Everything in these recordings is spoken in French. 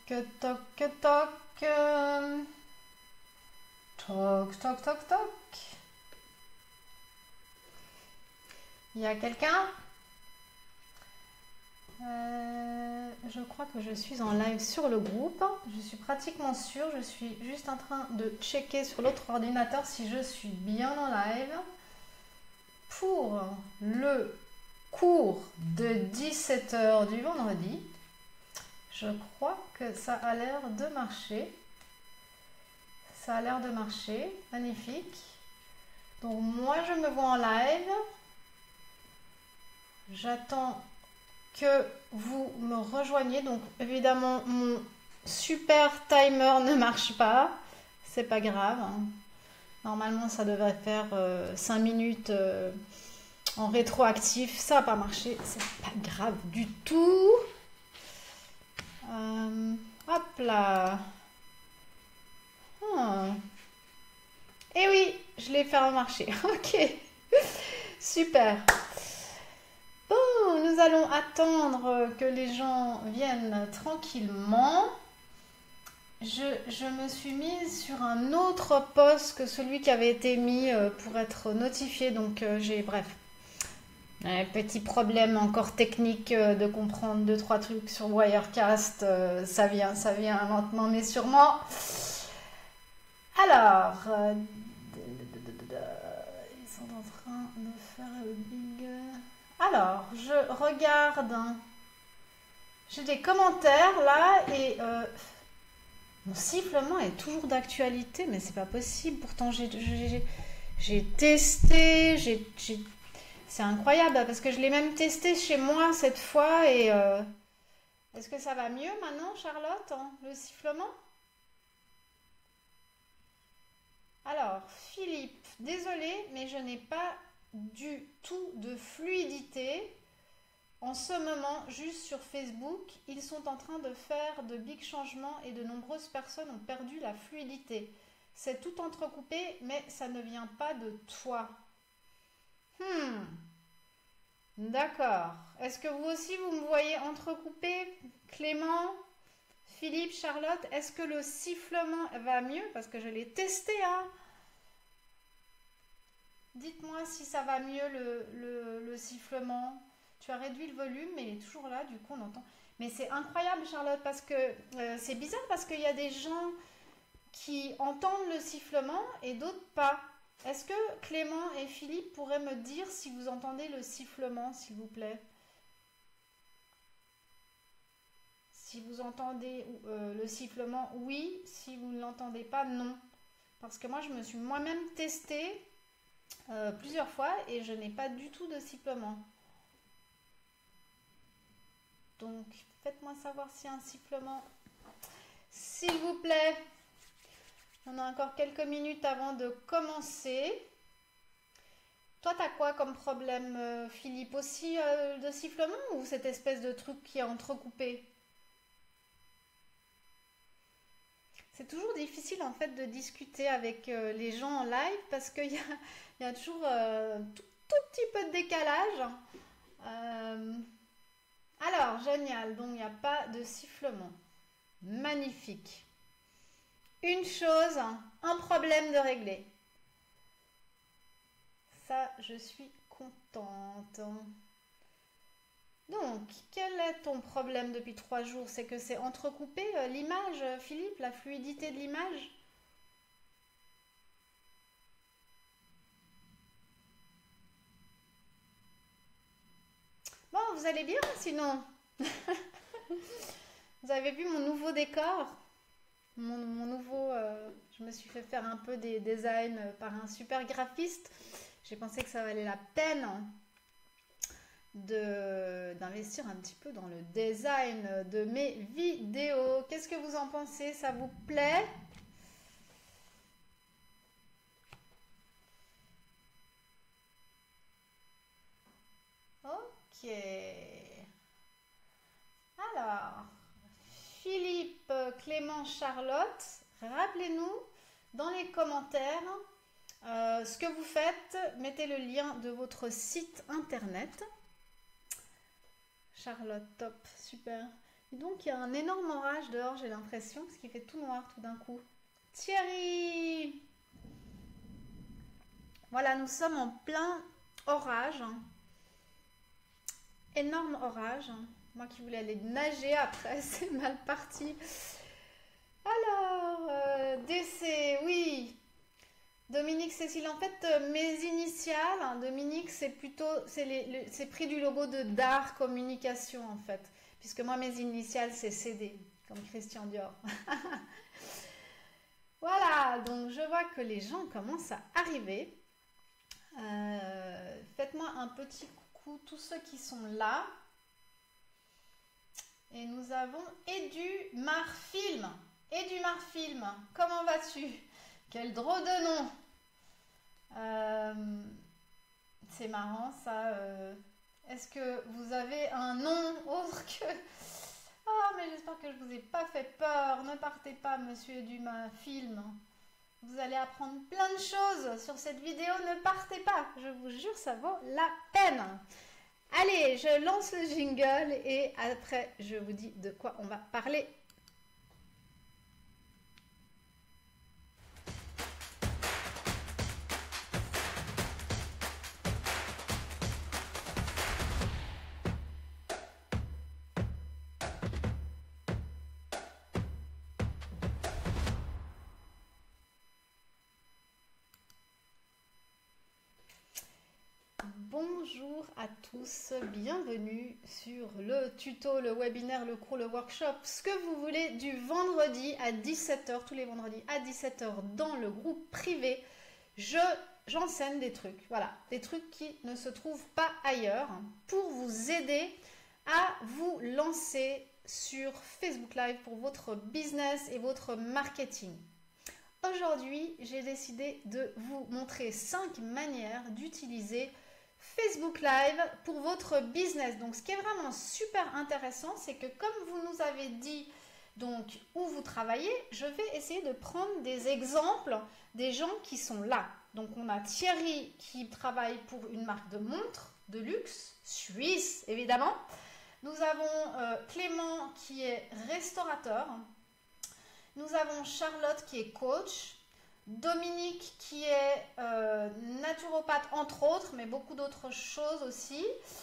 toc, toc. Toc, toc, toc, toc. Il y a quelqu'un? Je crois que je suis en live sur le groupe. Je suis pratiquement sûre. Je suis juste en train de checker sur l'autre ordinateur si je suis bien en live. Pour le cours de 17 h du vendredi, je crois que ça a l'air de marcher. Ça a l'air de marcher. Magnifique. Donc moi, je me vois en live. J'attends que vous me rejoigniez. Donc évidemment, mon super timer ne marche pas. C'est pas grave, hein. Normalement, ça devrait faire 5 minutes en rétroactif. Ça n'a pas marché. C'est pas grave du tout. Hop là. Et oui, je l'ai fait marcher. Ok. Super. Bon, nous allons attendre que les gens viennent tranquillement. Je me suis mise sur un autre post que celui qui avait été mis pour être notifié. Donc bref, un petit problème encore technique de comprendre 2-3 trucs sur Wirecast. Ça vient lentement mais sûrement. Alors, ils sont en train de faire le big. Alors, je regarde. J'ai des commentaires là et mon sifflement est toujours d'actualité, mais c'est pas possible. Pourtant, j'ai testé, c'est incroyable parce que je l'ai même testé chez moi cette fois. Et est-ce que ça va mieux maintenant, Charlotte, hein, le sifflement? Alors, Philippe, désolé, mais je n'ai pas du tout de fluidité. En ce moment, juste sur Facebook, ils sont en train de faire de big changements et de nombreuses personnes ont perdu la fluidité. C'est tout entrecoupé, mais ça ne vient pas de toi. D'accord. Est-ce que vous aussi, vous me voyez entrecoupé? Clément, Philippe, Charlotte, est-ce que le sifflement va mieux? Parce que je l'ai testé, hein. Dites-moi si ça va mieux le sifflement. Tu as réduit le volume, mais il est toujours là, du coup on entend. Mais c'est incroyable, Charlotte, parce que c'est bizarre parce qu'il y a des gens qui entendent le sifflement et d'autres pas. Est-ce que Clément et Philippe pourraient me dire si vous entendez le sifflement, s'il vous plaît? Si vous entendez le sifflement, oui. Si vous ne l'entendez pas, non. Parce que moi, je me suis moi-même testée plusieurs fois et je n'ai pas du tout de sifflement. Donc, faites-moi savoir s'il y a un sifflement. S'il vous plaît. On a encore quelques minutes avant de commencer. Toi, t'as quoi comme problème, Philippe? Aussi de sifflement ou cette espèce de truc qui est entrecoupé? C'est toujours difficile en fait de discuter avec les gens en live parce qu'il y a toujours tout petit peu de décalage. Alors, génial, donc il n'y a pas de sifflement. Magnifique. Une chose, un problème de régler. Ça, je suis contente. Donc, quel est ton problème depuis 3 jours? C'est que c'est entrecoupé l'image, Philippe, la fluidité de l'image? Bon, vous allez bien sinon? Vous avez vu mon nouveau décor? Mon nouveau... je me suis fait faire un peu des designs par un super graphiste. J'ai pensé que ça valait la peine d'investir un petit peu dans le design de mes vidéos. Qu'est-ce que vous en pensez? Ça vous plaît? Ok. Alors, Philippe, Clément, Charlotte, rappelez-nous dans les commentaires ce que vous faites. Mettez le lien de votre site internet. Charlotte, top, super. Et donc, il y a un énorme orage dehors, j'ai l'impression, parce qu'il fait tout noir tout d'un coup. Thierry! Voilà, nous sommes en plein orage. Énorme orage. Moi qui voulais aller nager après, c'est mal parti. Alors, DC, oui. Dominique Cécile, en fait, mes initiales, hein, Dominique, c'est plutôt, c'est pris du logo de DAR Communication, en fait. Puisque moi, mes initiales, c'est CD, comme Christian Dior. Voilà, donc je vois que les gens commencent à arriver. Faites-moi un petit coucou, tous ceux qui sont là. Et nous avons Edu Marfilm. Edu Marfilm, comment vas-tu? Quel drôle de nom! C'est marrant ça. Est-ce que vous avez un nom autre que... Ah, mais j'espère que je vous ai pas fait peur. Ne partez pas, monsieur Dumas Film. Vous allez apprendre plein de choses sur cette vidéo. Ne partez pas. Je vous jure, ça vaut la peine. Allez, je lance le jingle et après, je vous dis de quoi on va parler. Bonjour à tous, bienvenue sur le tuto, le webinaire, le cours, le workshop, ce que vous voulez, du vendredi à 17 h, tous les vendredis à 17 h dans le groupe privé. J'enseigne des trucs, voilà, des trucs qui ne se trouvent pas ailleurs pour vous aider à vous lancer sur Facebook Live pour votre business et votre marketing. Aujourd'hui, j'ai décidé de vous montrer 5 manières d'utiliser Facebook Live pour votre business. Donc, ce qui est vraiment super intéressant, c'est que comme vous nous avez dit donc où vous travaillez, je vais essayer de prendre des exemples des gens qui sont là. Donc, on a Thierry qui travaille pour une marque de montres de luxe, suisse évidemment. Nous avons Clément qui est restaurateur. Nous avons Charlotte qui est coach. Dominique qui est naturopathe entre autres, mais beaucoup d'autres choses aussi.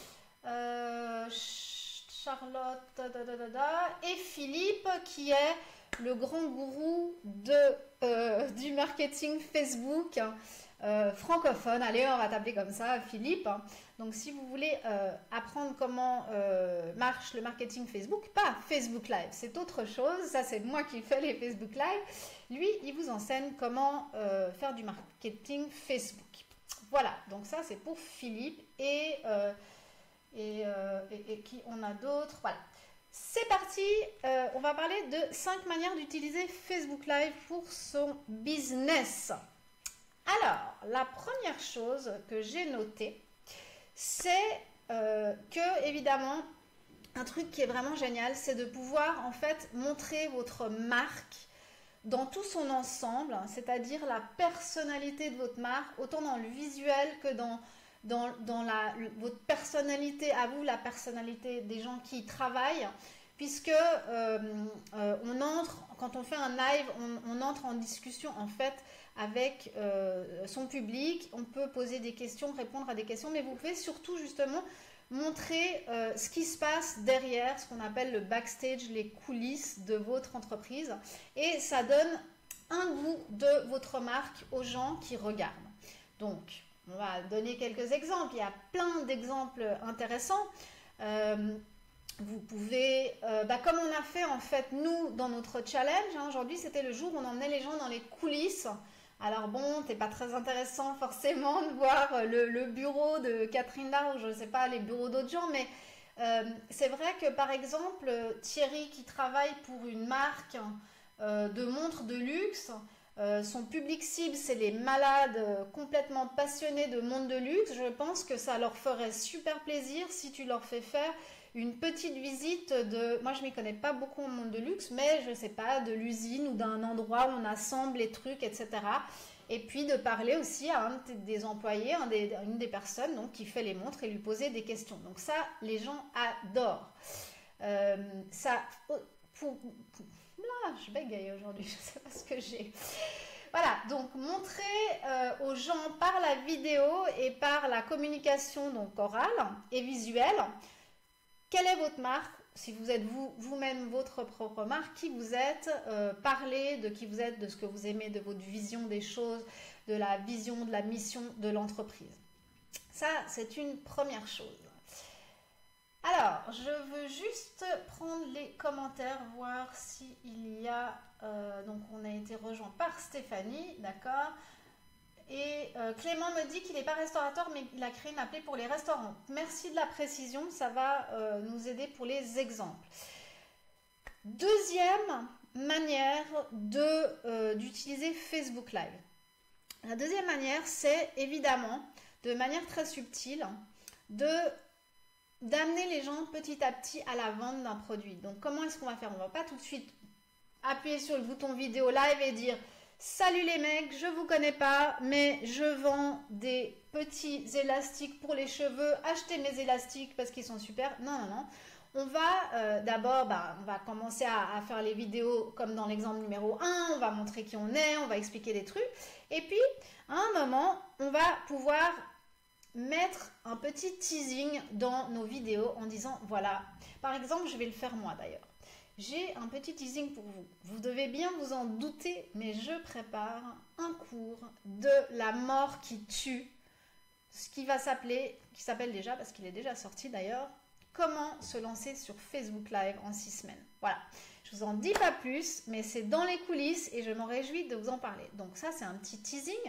Charlotte, et Philippe qui est le grand gourou du marketing Facebook francophone. Allez, on va t'appeler comme ça, Philippe. Donc, si vous voulez apprendre comment marche le marketing Facebook, pas Facebook Live, c'est autre chose. Ça, c'est moi qui fais les Facebook Live. Lui, il vous enseigne comment faire du marketing Facebook. Voilà, donc ça, c'est pour Philippe et qui on a d'autres. Voilà. C'est parti, on va parler de 5 manières d'utiliser Facebook Live pour son business. Alors, la première chose que j'ai notée, c'est que, évidemment, un truc qui est vraiment génial, c'est de pouvoir, en fait, montrer votre marque dans tout son ensemble, c'est-à-dire la personnalité de votre marque, autant dans le visuel que dans votre personnalité à vous, la personnalité des gens qui y travaillent, puisque on entre, quand on fait un live, on entre en discussion en fait avec son public, on peut poser des questions, répondre à des questions, mais vous pouvez surtout justement montrer ce qui se passe derrière, ce qu'on appelle le backstage, les coulisses de votre entreprise, et ça donne un goût de votre marque aux gens qui regardent. Donc, on va donner quelques exemples, il y a plein d'exemples intéressants. Vous pouvez, comme on a fait en fait nous dans notre challenge, aujourd'hui c'était le jour où on emmenait les gens dans les coulisses. Alors bon, c'est pas très intéressant forcément de voir le bureau de Catherine là, ou je ne sais pas, les bureaux d'autres gens, mais c'est vrai que par exemple Thierry qui travaille pour une marque de montres de luxe, son public cible c'est les malades complètement passionnés de montres de luxe. Je pense que ça leur ferait super plaisir si tu leur fais faire une petite visite de, moi je m'y connais pas beaucoup en montres de luxe, mais je sais pas, de l'usine ou d'un endroit où on assemble les trucs, etc. Et puis de parler aussi à un des employés, une des personnes donc, qui fait les montres et lui poser des questions. Donc ça, les gens adorent. Ça, là, je bégaye aujourd'hui, je ne sais pas ce que j'ai. Voilà, donc montrer aux gens par la vidéo et par la communication donc orale et visuelle, quelle est votre marque, si vous êtes vous-même votre propre marque, qui vous êtes, parler de qui vous êtes, de ce que vous aimez, de votre vision des choses, de la vision, de la mission de l'entreprise. Ça, c'est une première chose. Alors, je veux juste prendre les commentaires, voir s'il y a... donc, on a été rejoint par Stéphanie, d'accord. Et Clément me dit qu'il n'est pas restaurateur, mais il a créé une appli pour les restaurants. Merci de la précision, ça va nous aider pour les exemples. Deuxième manière d'utiliser Facebook Live. La deuxième manière, c'est évidemment, de manière très subtile, d'amener les gens petit à petit à la vente d'un produit. Donc, comment est-ce qu'on va faire? On ne va pas tout de suite appuyer sur le bouton vidéo live et dire « Salut les mecs, je ne vous connais pas, mais je vends des petits élastiques pour les cheveux. Achetez mes élastiques parce qu'ils sont super. » Non, non, non. On va d'abord, on va commencer à faire les vidéos comme dans l'exemple numéro 1. On va montrer qui on est, on va expliquer des trucs. Et puis, à un moment, on va pouvoir mettre un petit teasing dans nos vidéos en disant voilà, par exemple, je vais le faire moi d'ailleurs. J'ai un petit teasing pour vous. Vous devez bien vous en douter, mais je prépare un cours de la mort qui tue, ce qui va s'appeler, qui s'appelle déjà, parce qu'il est déjà sorti d'ailleurs, comment se lancer sur Facebook Live en 6 semaines. Voilà, je vous en dis pas plus, mais c'est dans les coulisses et je m'en réjouis de vous en parler. Donc ça, c'est un petit teasing.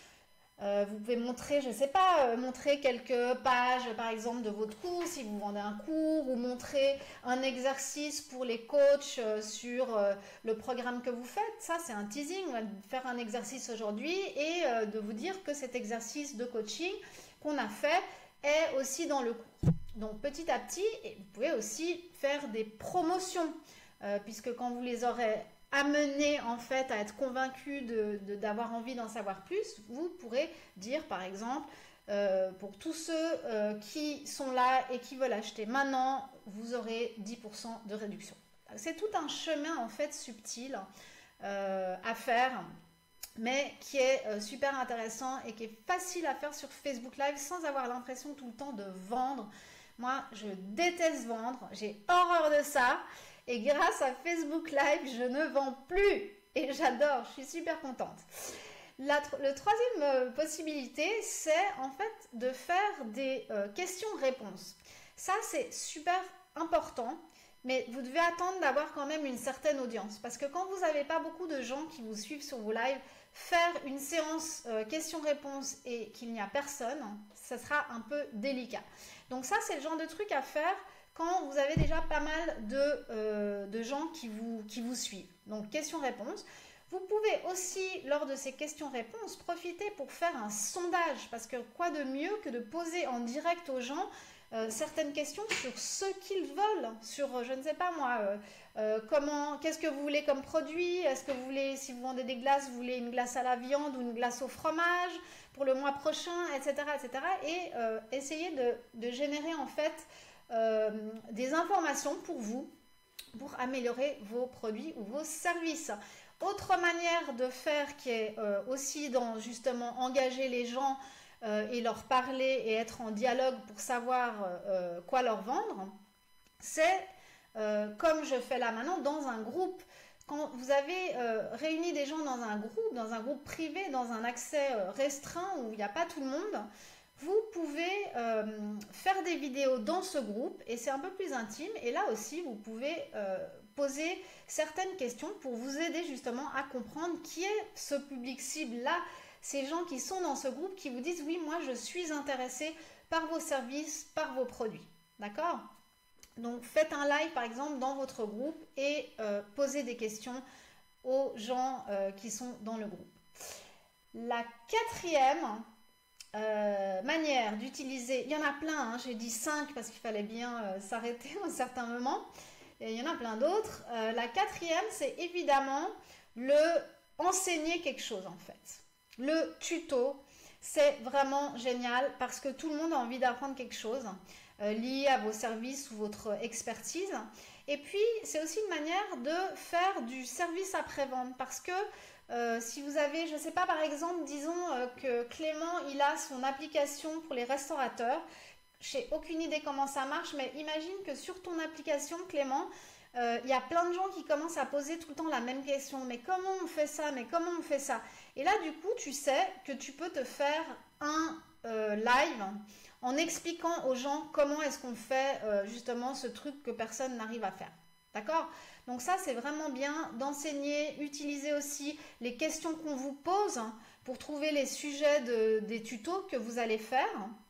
Vous pouvez montrer, je ne sais pas, montrer quelques pages par exemple de votre cours si vous vendez un cours, ou montrer un exercice pour les coachs sur le programme que vous faites. Ça, c'est un teasing. On va faire un exercice aujourd'hui et de vous dire que cet exercice de coaching qu'on a fait est aussi dans le cours. Donc petit à petit, et vous pouvez aussi faire des promotions puisque quand vous les aurez amener en fait à être convaincu d'avoir envie d'en savoir plus, vous pourrez dire par exemple pour tous ceux qui sont là et qui veulent acheter maintenant, vous aurez 10% de réduction. C'est tout un chemin en fait subtil à faire, mais qui est super intéressant et qui est facile à faire sur Facebook Live sans avoir l'impression tout le temps de vendre. Moi, je déteste vendre, j'ai horreur de ça. Et grâce à Facebook Live, je ne vends plus. Et j'adore, je suis super contente. Le troisième possibilité, c'est en fait de faire des questions-réponses. Ça, c'est super important. Mais vous devez attendre d'avoir quand même une certaine audience. Parce que quand vous n'avez pas beaucoup de gens qui vous suivent sur vos lives, faire une séance questions-réponses et qu'il n'y a personne, ça sera un peu délicat. Donc ça, c'est le genre de truc à faire quand vous avez déjà pas mal de gens qui vous suivent. Donc, questions-réponses. Vous pouvez aussi, lors de ces questions-réponses, profiter pour faire un sondage. Parce que quoi de mieux que de poser en direct aux gens certaines questions sur ce qu'ils veulent. Sur, je ne sais pas moi, qu'est-ce que vous voulez comme produit? Est-ce que vous voulez, si vous vendez des glaces, vous voulez une glace à la viande ou une glace au fromage pour le mois prochain, etc. etc. Et essayer de générer en fait des informations pour vous, pour améliorer vos produits ou vos services. Autre manière de faire qui est aussi dans justement engager les gens et leur parler et être en dialogue pour savoir quoi leur vendre, c'est comme je fais là maintenant dans un groupe. Quand vous avez réuni des gens dans un groupe privé, dans un accès restreint où il n'y a pas tout le monde, vous pouvez faire des vidéos dans ce groupe et c'est un peu plus intime. Et là aussi, vous pouvez poser certaines questions pour vous aider justement à comprendre qui est ce public cible-là, ces gens qui sont dans ce groupe qui vous disent « Oui, moi, je suis intéressé par vos services, par vos produits. » D'accord ? Donc, faites un live, par exemple, dans votre groupe et posez des questions aux gens qui sont dans le groupe. La quatrième manière d'utiliser, il y en a plein, hein, j'ai dit 5 parce qu'il fallait bien s'arrêter à un certain moment, et il y en a plein d'autres. La quatrième, c'est évidemment enseigner quelque chose en fait. Le tuto, c'est vraiment génial parce que tout le monde a envie d'apprendre quelque chose lié à vos services ou votre expertise. Et puis, c'est aussi une manière de faire du service après-vente parce que si vous avez, je ne sais pas, par exemple, disons que Clément, il a son application pour les restaurateurs. Je n'ai aucune idée comment ça marche, mais imagine que sur ton application, Clément, il y a plein de gens qui commencent à poser tout le temps la même question. Mais comment on fait ça? Mais comment on fait ça? Et là, du coup, tu sais que tu peux te faire un live en expliquant aux gens comment est-ce qu'on fait justement ce truc que personne n'arrive à faire. D'accord? Donc ça, c'est vraiment bien d'enseigner, utiliser aussi les questions qu'on vous pose pour trouver les sujets des tutos que vous allez faire.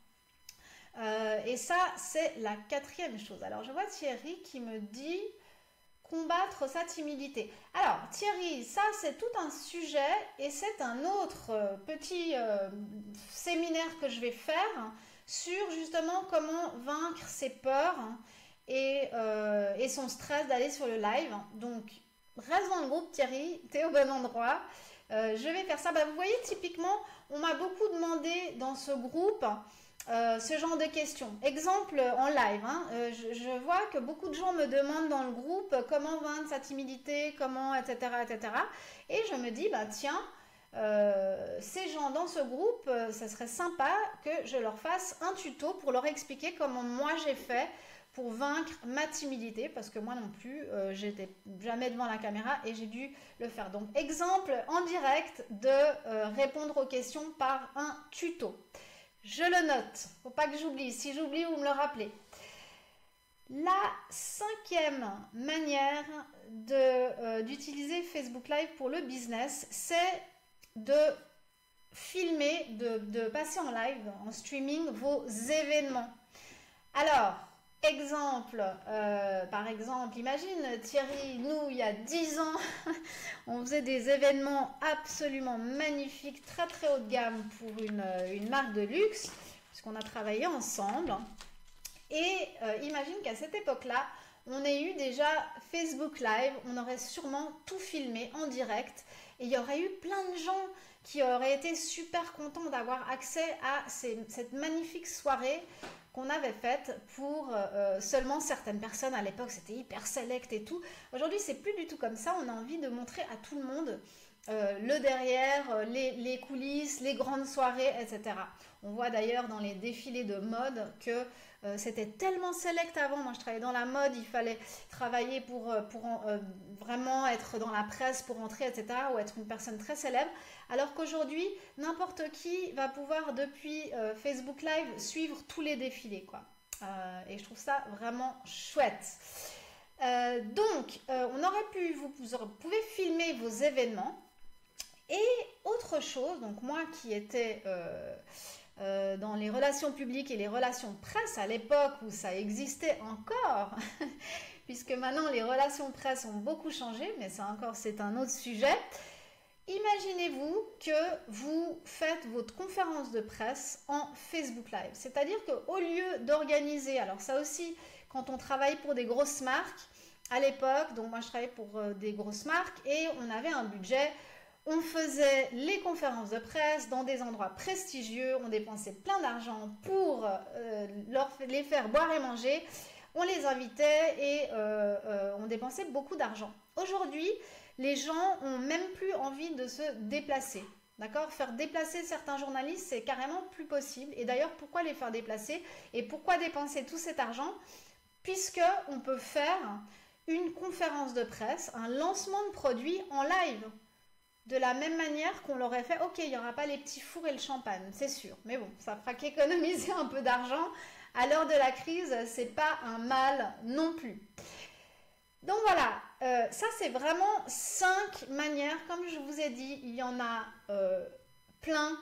Et ça, c'est la 4e chose. Alors, je vois Thierry qui me dit combattre sa timidité. Alors, Thierry, ça, c'est tout un sujet et c'est un autre petit séminaire que je vais faire sur justement comment vaincre ses peurs et son stress d'aller sur le live. Donc, reste dans le groupe, Thierry, tu es au bon endroit. Je vais faire ça. Bah, vous voyez, typiquement, on m'a beaucoup demandé dans ce groupe ce genre de questions. Exemple en live, hein, je vois que beaucoup de gens me demandent dans le groupe comment vaincre sa timidité, comment, etc., etc. Et je me dis, bah tiens, ces gens dans ce groupe, ça serait sympa que je leur fasse un tuto pour leur expliquer comment moi j'ai fait pour vaincre ma timidité, parce que moi non plus, j'étais jamais devant la caméra et j'ai dû le faire. Donc, exemple en direct de répondre aux questions par un tuto. Je le note, faut pas que j'oublie. Si j'oublie, vous me le rappelez. La 5e manière d'utiliser Facebook Live pour le business, c'est de filmer, de passer en live, en streaming, vos événements. Alors, exemple, par exemple, imagine Thierry, nous, il y a 10 ans, on faisait des événements absolument magnifiques, très très haut de gamme pour une marque de luxe, puisqu'on a travaillé ensemble. Et imagine qu'à cette époque-là, on ait eu déjà Facebook Live, on aurait sûrement tout filmé en direct et il y aurait eu plein de gens qui auraient été super contents d'avoir accès à cette magnifique soirée qu'on avait faite pour seulement certaines personnes. À l'époque, c'était hyper select et tout. Aujourd'hui, c'est plus du tout comme ça. On a envie de montrer à tout le monde le derrière, les coulisses, les grandes soirées, etc. On voit d'ailleurs dans les défilés de mode que c'était tellement select avant. Moi, je travaillais dans la mode, il fallait travailler pour vraiment être dans la presse pour entrer, etc. ou être une personne très célèbre. Alors qu'aujourd'hui, n'importe qui va pouvoir, depuis Facebook Live, suivre tous les défilés, quoi. Et je trouve ça vraiment chouette. Donc, on aurait pu, vous pouvez filmer vos événements. Et autre chose, donc moi qui étais dans les relations publiques et les relations presse à l'époque où ça existait encore, puisque maintenant les relations presse ont beaucoup changé, mais ça encore c'est un autre sujet. Imaginez-vous que vous faites votre conférence de presse en Facebook Live. C'est-à-dire qu'au lieu d'organiser, alors ça aussi, quand on travaille pour des grosses marques, à l'époque, donc moi je travaillais pour des grosses marques et on avait un budget. On faisait les conférences de presse dans des endroits prestigieux, on dépensait plein d'argent pour les faire boire et manger, on les invitait et on dépensait beaucoup d'argent. Aujourd'hui, les gens ont même plus envie de se déplacer. D'accord? Faire déplacer certains journalistes, c'est carrément plus possible. Et d'ailleurs, pourquoi les faire déplacer et pourquoi dépenser tout cet argent? Puisqu'on peut faire une conférence de presse, un lancement de produit en live. De la même manière qu'on l'aurait fait, ok, il n'y aura pas les petits fours et le champagne, c'est sûr. Mais bon, ça fera qu'économiser un peu d'argent. À l'heure de la crise, c'est pas un mal non plus. Donc voilà, ça c'est vraiment 5 manières. Comme je vous ai dit, il y en a plein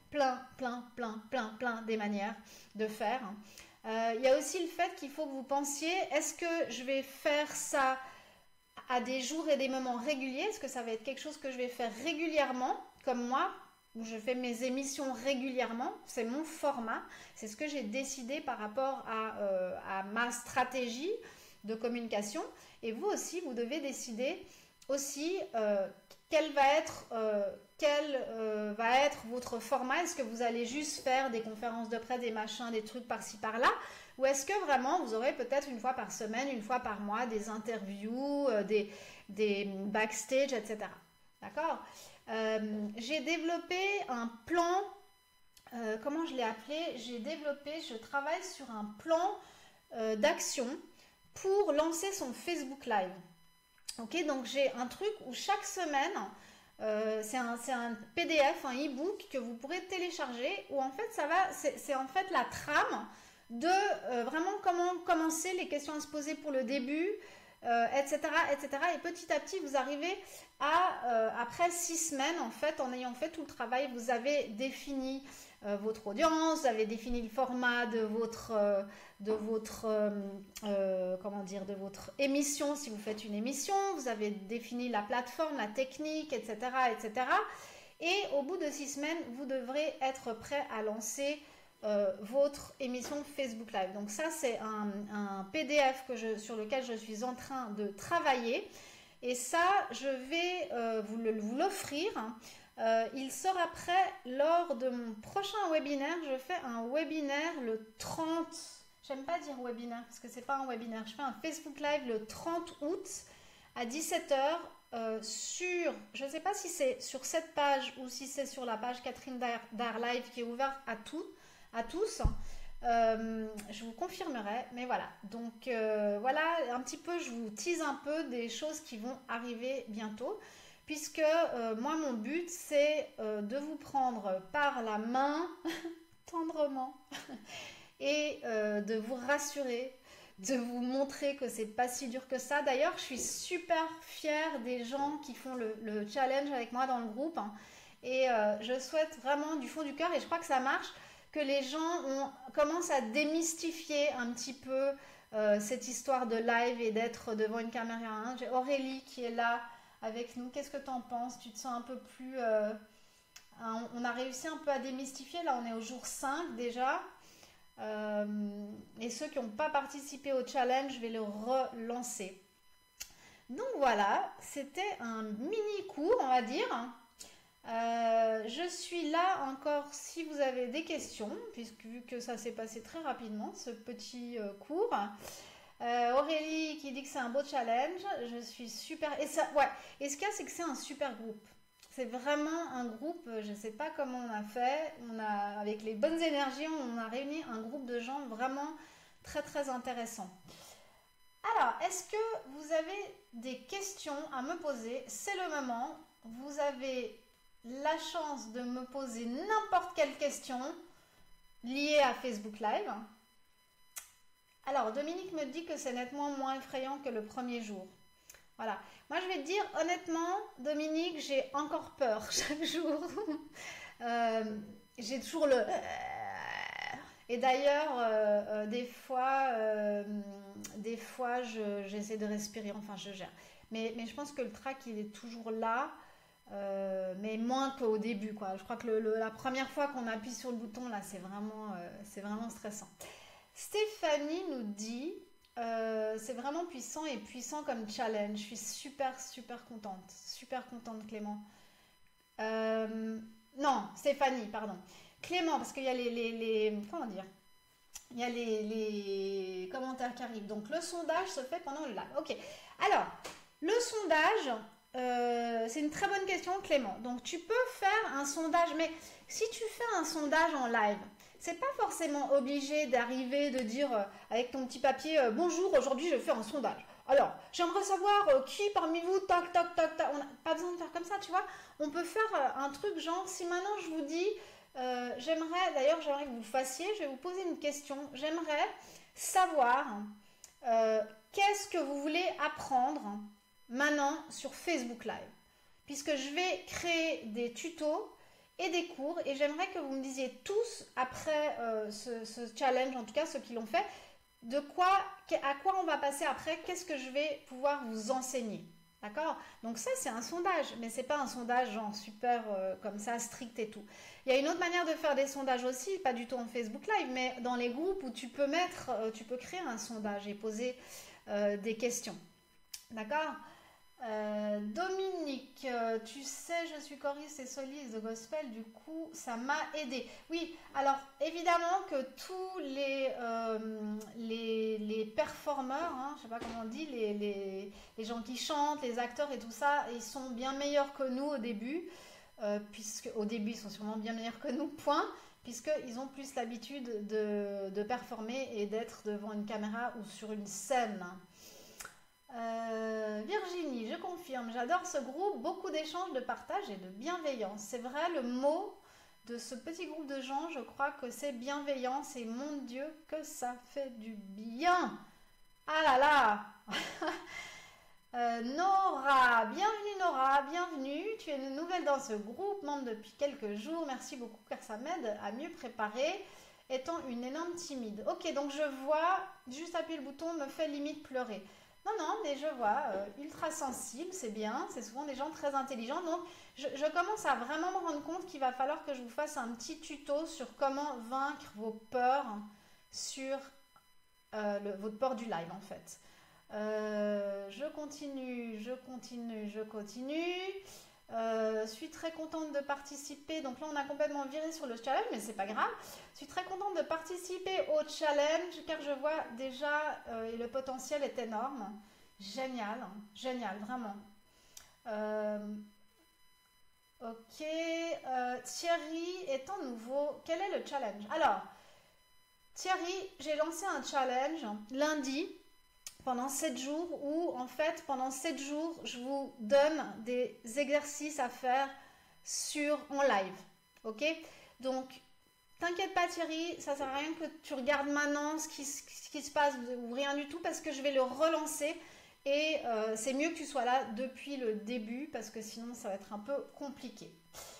des manières de faire. Il y a aussi le fait qu'il faut que vous pensiez, est-ce que je vais faire ça à des jours et des moments réguliers? Est-ce que ça va être quelque chose que je vais faire régulièrement, comme moi, où je fais mes émissions régulièrement? C'est mon format, c'est ce que j'ai décidé par rapport à ma stratégie de communication. Et vous aussi, vous devez décider aussi quel va être votre format. Est-ce que vous allez juste faire des conférences de presse, des machins, des trucs par-ci par-là, ou est-ce que vraiment vous aurez peut-être une fois par semaine, une fois par mois, des interviews, des backstage, etc. D'accord. J'ai développé un plan, comment je l'ai appelé? Je travaille sur un plan d'action pour lancer son Facebook Live. Ok, donc j'ai un truc où chaque semaine, c'est un PDF, un e-book que vous pourrez télécharger, où en fait c'est en fait la trame de vraiment comment commencer, les questions à se poser pour le début, etc., etc. Et petit à petit, vous arrivez à, après 6 semaines, en fait, en ayant fait tout le travail, vous avez défini votre audience, vous avez défini le format de votre émission, si vous faites une émission, vous avez défini la plateforme, la technique, etc., etc. Et au bout de 6 semaines, vous devrez être prêt à lancer votre émission Facebook Live. Donc ça, c'est un PDF sur lequel je suis en train de travailler. Et ça, je vais vous l'offrir. Il sera prêt lors de mon prochain webinaire. Je fais un webinaire le 30. J'aime pas dire webinaire parce que c'est pas un webinaire. Je fais un Facebook Live le 30 août à 17 h sur, je ne sais pas si c'est sur cette page ou si c'est sur la page Catherine Dar Live qui est ouverte à tous. Je vous confirmerai, mais voilà. Donc voilà, un petit peu, je vous tease un peu des choses qui vont arriver bientôt, puisque moi, mon but, c'est de vous prendre par la main, tendrement, et de vous rassurer, de vous montrer que c'est pas si dur que ça. D'ailleurs, je suis super fière des gens qui font le challenge avec moi dans le groupe, hein, et je souhaite vraiment du fond du cœur, et je crois que ça marche, que les gens commencent à démystifier un petit peu cette histoire de live et d'être devant une caméra. Hein. J'ai Aurélie qui est là avec nous. Qu'est-ce que tu en penses? Tu te sens un peu plus... on a réussi un peu à démystifier. Là, on est au jour 5 déjà. Et ceux qui n'ont pas participé au challenge, je vais le relancer. Donc voilà, c'était un mini cours, on va dire. Je suis là encore si vous avez des questions, puisque vu que ça s'est passé très rapidement, ce petit cours. Aurélie qui dit que c'est un beau challenge, je suis super... Et ça, ouais. Et ce qu'il y a, c'est que c'est un super groupe. C'est vraiment un groupe, je ne sais pas comment on a fait, avec les bonnes énergies, on a réuni un groupe de gens vraiment très très intéressants. Alors, est-ce que vous avez des questions à me poser? C'est le moment, vous avez la chance de me poser n'importe quelle question liée à Facebook Live. Alors, Dominique me dit que c'est nettement moins effrayant que le premier jour. Voilà. Moi, je vais te dire, honnêtement, Dominique, j'ai encore peur chaque jour. J'ai toujours le... Et d'ailleurs, des fois, j'essaie de respirer, enfin, je gère. Mais je pense que le trac, il est toujours là. Mais moins qu'au début, quoi. Je crois que la première fois qu'on appuie sur le bouton, là, c'est vraiment stressant. Stéphanie nous dit, c'est vraiment puissant et puissant comme challenge. Je suis super, super contente, Clément. Non, Stéphanie, pardon. Clément, parce qu'il y a comment dire? Il y a les commentaires qui arrivent. Donc, le sondage se fait pendant le live. Ok. Alors, le sondage... c'est une très bonne question, Clément. Donc tu peux faire un sondage, mais si tu fais un sondage en live, c'est pas forcément obligé d'arriver, de dire avec ton petit papier, bonjour, aujourd'hui je fais un sondage. Alors, j'aimerais savoir qui parmi vous, tac, tac, tac, tac. On n'a pas besoin de faire comme ça, tu vois. On peut faire un truc genre, si maintenant je vous dis, j'aimerais que vous le fassiez, je vais vous poser une question. J'aimerais savoir qu'est-ce que vous voulez apprendre maintenant sur Facebook Live, puisque je vais créer des tutos et des cours, et j'aimerais que vous me disiez tous, après ce challenge, en tout cas ceux qui l'ont fait, à quoi on va passer après, qu'est-ce que je vais pouvoir vous enseigner. D'accord? Donc ça, c'est un sondage, mais c'est pas un sondage genre super comme ça, strict et tout. Il y a une autre manière de faire des sondages aussi, pas du tout en Facebook Live, mais dans les groupes où tu peux créer un sondage et poser des questions. D'accord? Dominique, tu sais, je suis choriste et soliste de gospel, du coup, ça m'a aidé. Oui, alors évidemment que tous les performeurs, hein, je sais pas comment on dit, les gens qui chantent, les acteurs et tout ça, ils sont bien meilleurs que nous au début, puisque au début, ils sont sûrement bien meilleurs que nous, point, puisqu'ils ont plus l'habitude de performer et d'être devant une caméra ou sur une scène. Virginie, je confirme, j'adore ce groupe, beaucoup d'échanges, de partage et de bienveillance. C'est vrai, le mot de ce petit groupe de gens, je crois que c'est bienveillance et mon Dieu, que ça fait du bien. Ah là là. Nora, bienvenue Nora, bienvenue. Tu es une nouvelle dans ce groupe, membre depuis quelques jours. Merci beaucoup car ça m'aide à mieux préparer, étant une énorme timide. Ok, donc je vois, juste appuyer le bouton me fait limite pleurer. Non, non, mais je vois, ultra sensible, c'est bien, c'est souvent des gens très intelligents. Donc, je commence à vraiment me rendre compte qu'il va falloir que je vous fasse un petit tuto sur comment vaincre vos peurs sur votre peur du live, en fait. Je continue. Suis très contente de participer. Donc là, on a complètement viré sur le challenge, mais c'est pas grave. Je suis très contente de participer au challenge car je vois déjà le potentiel est énorme. Génial, hein, génial, vraiment. Ok. Thierry étant nouveau, quel est le challenge? Alors, Thierry, j'ai lancé un challenge lundi pendant 7 jours où en fait pendant 7 jours je vous donne des exercices à faire en live, ok? Donc t'inquiète pas Thierry, ça sert à rien que tu regardes maintenant ce qui se passe ou rien du tout parce que je vais le relancer et c'est mieux que tu sois là depuis le début parce que sinon ça va être un peu compliqué.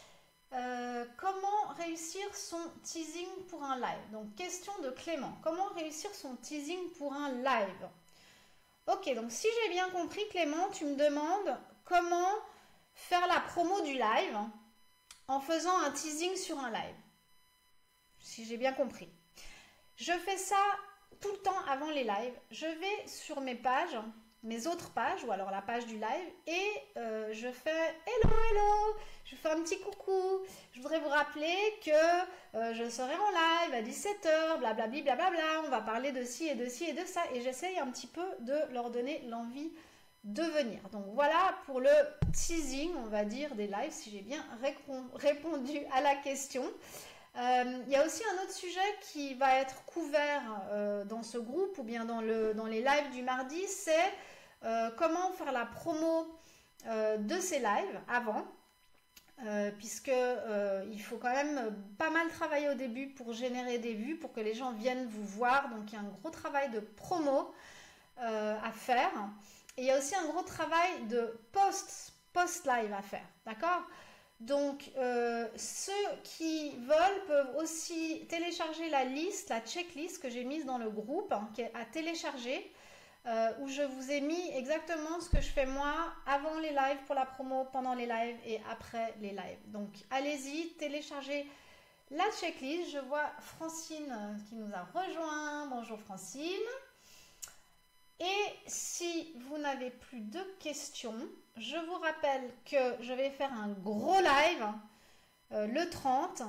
Comment réussir son teasing pour un live? Donc question de Clément, comment réussir son teasing pour un live? Ok, donc si j'ai bien compris, Clément, tu me demandes comment faire la promo du live en faisant un teasing sur un live. Si j'ai bien compris. Je fais ça tout le temps avant les lives. Je vais sur mes pages, mes autres pages, ou alors la page du live, et je fais hello, hello, je fais un petit coucou. Je voudrais vous rappeler que je serai en live à 17h, blablabli, blablabla, on va parler de ci et de ci et de ça, et j'essaye un petit peu de leur donner l'envie de venir. Donc voilà pour le teasing, on va dire, des lives, si j'ai bien répondu à la question. Il y a aussi un autre sujet qui va être couvert dans ce groupe ou bien dans les lives du mardi, c'est comment faire la promo de ces lives avant, puisque il faut quand même pas mal travailler au début pour générer des vues, pour que les gens viennent vous voir. Donc il y a un gros travail de promo à faire. Et il y a aussi un gros travail de post-live à faire, d'accord? Donc, ceux qui veulent peuvent aussi télécharger la liste, la checklist que j'ai mise dans le groupe, hein, qui est à télécharger, où je vous ai mis exactement ce que je fais moi avant les lives pour la promo, pendant les lives et après les lives. Donc, allez-y, téléchargez la checklist. Je vois Francine qui nous a rejoint. Bonjour Francine. Et si vous n'avez plus de questions, je vous rappelle que je vais faire un gros live le 30.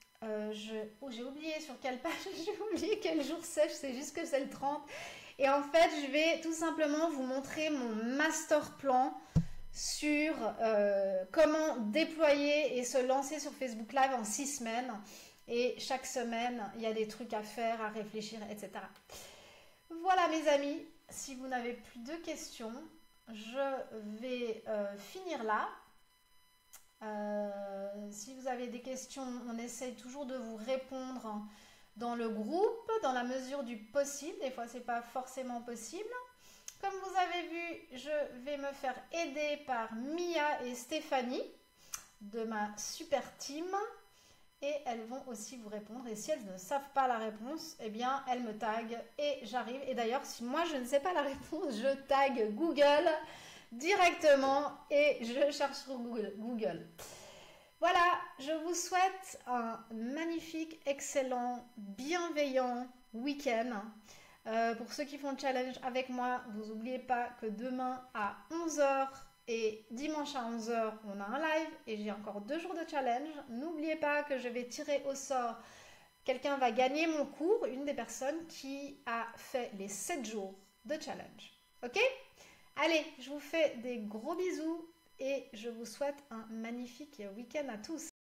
J'ai oublié sur quelle page, j'ai oublié quel jour c'est, je sais juste que c'est le 30. Et en fait, je vais tout simplement vous montrer mon master plan sur comment déployer et se lancer sur Facebook Live en 6 semaines. Et chaque semaine, il y a des trucs à faire, à réfléchir, etc. Voilà mes amis, si vous n'avez plus de questions, je vais finir là. Si vous avez des questions, on essaye toujours de vous répondre dans le groupe, dans la mesure du possible. Des fois, c'est pas forcément possible. Comme vous avez vu, je vais me faire aider par Mia et Stéphanie de ma super team. Et elles vont aussi vous répondre. Et si elles ne savent pas la réponse, eh bien, elles me taguent et j'arrive. Et d'ailleurs, si moi je ne sais pas la réponse, je tag Google directement et je cherche sur Google. Voilà, je vous souhaite un magnifique, excellent, bienveillant week-end. Pour ceux qui font le challenge avec moi, vous n'oubliez pas que demain à 11h, Et dimanche à 11h, on a un live et j'ai encore 2 jours de challenge. N'oubliez pas que je vais tirer au sort. Quelqu'un va gagner mon cours, une des personnes qui a fait les 7 jours de challenge. Ok? Allez, je vous fais des gros bisous et je vous souhaite un magnifique week-end à tous.